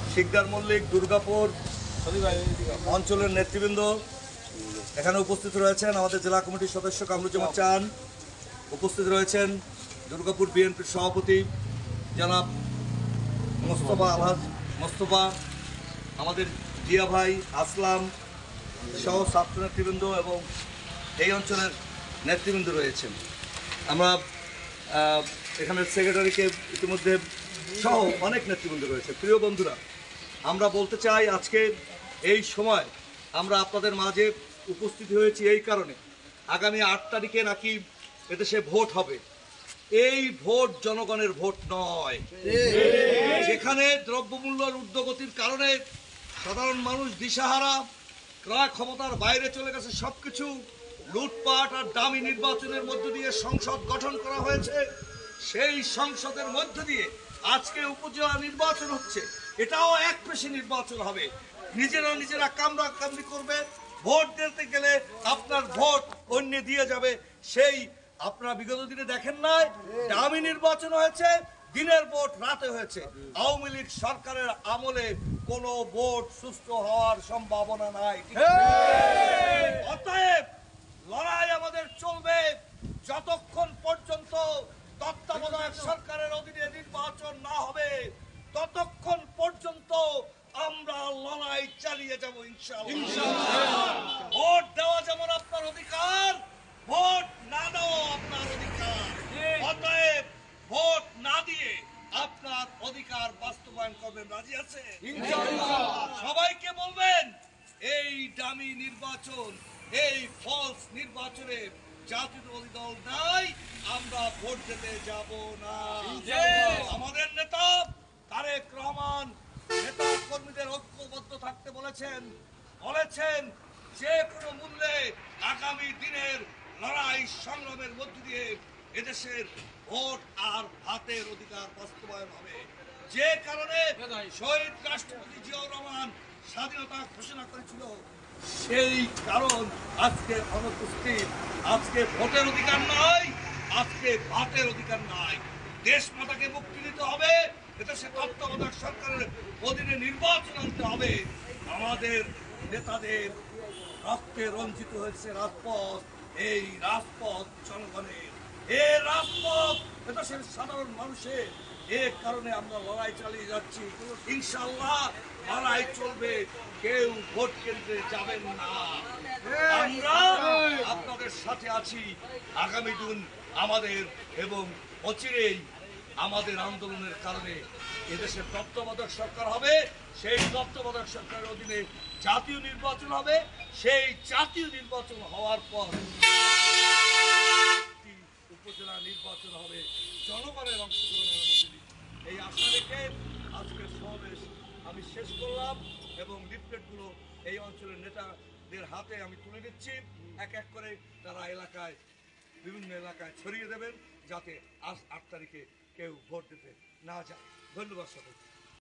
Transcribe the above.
শিকদার মল্লিক, দুর্গাপুর অঞ্চলের নেতৃবৃন্দ এখানে উপস্থিত রয়েছেন। আমাদের জেলা কমিটির সদস্য কামরুজ্জামান চান উপস্থিত রয়েছেন। দুর্গাপুর বিএনপির সভাপতি জনাব মোস্তফা, আমাদের জিয়া ভাই, আসলাম সহ ছাত্র নেতৃবৃন্দ এবং এই অঞ্চলের নেতৃবৃন্দ রয়েছেন। আমরা এখানের সেক্রেটারিকে ইতিমধ্যে সহ অনেক নেতৃবৃন্দ রয়েছে। প্রিয় বন্ধুরা, আমরা বলতে চাই আজকে এই সময় আমরা আপনাদের মাঝে উপস্থিত হয়েছি এই কারণে, আগামী 8 তারিখে নাকি এদেশে ভোট হবে। এই ভোট জনগণের ভোট নয়। যেখানে দ্রব্যমূল্যের ঊর্ধ্বগতির কারণে সাধারণ মানুষ দিশাহারা, ক্রয় ক্ষমতার বাইরে চলে গেছে, সবকিছু লুটপাট আর দামি নির্বাচনের মধ্য দিয়ে সংসদ গঠন করা হয়েছে। সেই সংসদের মধ্য দিয়ে আজকে উপজেলা নির্বাচন হচ্ছে, এটাও একপেশি নির্বাচন হবে। নিজেরা কামড়ি করবে, ভোট দিতে গেলে আপনার ভোট অন্য দিয়ে যাবে। সেই আপনারা বিগত দিনে দেখেন নাই, দামি নির্বাচন হয়েছে, দিনের ভোট রাতে হয়েছে। আওয়ামী লীগ সরকারের আমলে কোনো ভোট সুষ্ঠু হওয়ার সম্ভাবনা নাই। অতএব লড়াই আমাদের চলবে যতক্ষণ পর্যন্ত তত্ত্বাবধায়ক সরকারের অধীনে নির্বাচন না হবে, ততক্ষণ পর্যন্ত আমরা লড়াই চালিয়ে যাব ইনশাআল্লাহ। ভোট দেওয়া যেমন আপনার অধিকার, ভোট না দেওয়া আপনার অধিকার। অতএব ভোট না দিয়ে আপনার অধিকার বাস্তবায়ন করবেন। রাজি আছে? সবাইকে বলবেন এই দামি নির্বাচন, এই ফলস নির্বাচনে জাতীয়তাবাদী দল নাই, আমরা ভোট দিতে যাব না। আমাদের নেতা তারেক রহমান নেতা কর্মীদের ঐক্যবদ্ধ থাকতে বলেছেন যে কোনো মূল্যে আগামী দিনের লড়াই সংগ্রামের মধ্য দিয়ে এদেশের ভোট আর ভাতের অধিকার বাস্তবায়ন হবে। যে কারণে শহীদ রাষ্ট্রপতি জিয়াউর রহমান স্বাধীনতা ঘোষণা করেছিল, সেই কারণ আজকে অনুপস্থিত। আজকে ভোটের অধিকার নাই, আজকে ভাতের অধিকার নাই। দেশ মাতাকে মুক্তি দিতে হবে, এদেশে তত্ত্বাবধায়ক সরকারের অধীনে নির্বাচন আনতে হবে। আমাদের নেতাদের রক্তে রঞ্জিত হয়েছে রাজপথ, এই রাজপথ জনগণের, এই রাজপথ এদেশের সাধারণ মানুষের। এর কারণে আমরা লড়াই চালিয়ে যাচ্ছি। ইনশাআল্লাহ লড়াই চলবে, কেউ ভোট কেন্দ্রে যাবেন না। আমরা আপনাদের সাথে আছি। আগামী দিন আমাদের এবং অচিরেই আমাদের আন্দোলনের কারণে এদেশের তত্ত্বাবধায়ক সরকার হবে। সেই তত্ত্বাবধায়ক সরকারের অধীনে জাতীয় নির্বাচন হবে। সেই জাতীয় নির্বাচন হওয়ার পর উপজেলা নির্বাচন হবে জনগণের অংশগ্রহণের মধ্যে দিয়ে। এই আশা রেখে আজকের সমাবেশ আমি শেষ করলাম এবং লিফলেটগুলো এই অঞ্চলের নেতাদের হাতে আমি তুলে দিচ্ছি। এক এক করে তারা এলাকায়, বিভিন্ন এলাকায় ছড়িয়ে দেবেন, যাতে আজ 8 তারিখে কেউ ভোট দিতে না যায়। ধন্যবাদ সকলকে।